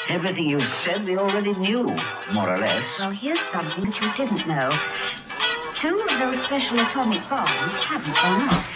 Everything you said we already knew, more or less. Well, here's something that you didn't know. 2 of those special atomic bombs haven't gone off.